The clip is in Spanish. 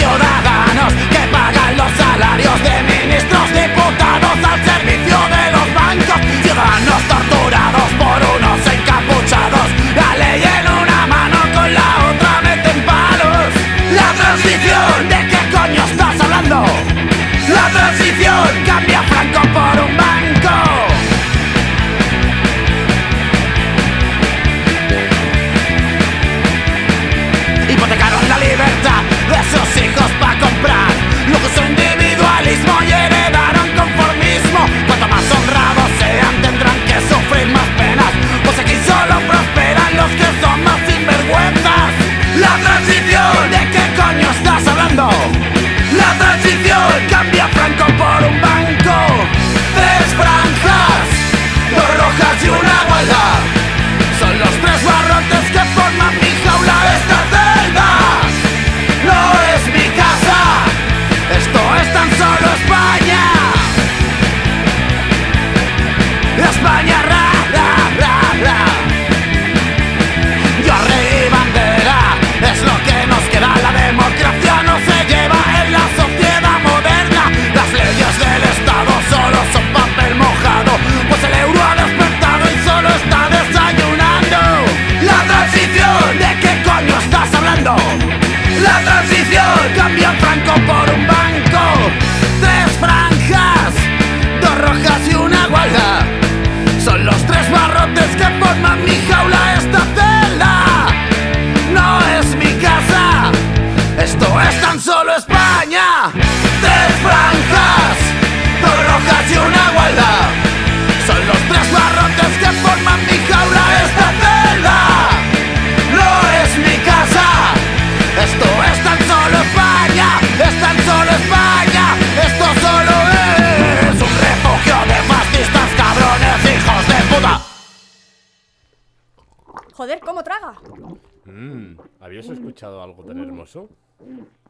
ciudadanos que pagan los salarios de ministros, diputados al servicio de los bancos, ciudadanos torturados por unos encapuchados, la ley en una mano, con la otra meten palos. La transición, ¿de qué coño estás hablando? La transición, cambia Franco por un banco. Hipotecaron la libertad de sus hijos para comprar lujo, su individualismo, y heredaron conformismo. Cuanto más honrados sean, tendrán que sufrir más penas, pues aquí solo prosperan los que son más sinvergüenzas. La transición, ¿de qué coño estás hablando? La transición, cambia Franco por un banco. 3 franjas, 2 rojas y una gualda, son los 3 barrotes que forman mi jaula. Esta celda no es mi casa, esto es tan solo España. España, ra, ra, ra, ra. Yo rey y bandera, es lo que nos queda. La democracia no se lleva en la sociedad moderna. Las leyes del Estado solo son papel mojado, pues el euro ha despertado y solo está desayunando. La transición, ¿de qué coño estás hablando? La transición, cambia Franco por un banco. 3 franjas, 2 rojas y una gualda, son los 3 barrotes que forman mi jaula. Esta celda no es mi casa, esto es tan solo España. 3 franjas, 2 rojas y una gualda, son los 3 barrotes que forman mi jaula. Esta celda no es mi casa, esto es tan solo España, es tan solo España. Esto solo es un refugio de fascistas, cabrones, hijos de puta. Joder, ¿cómo traga? ¿Habías escuchado algo tan hermoso?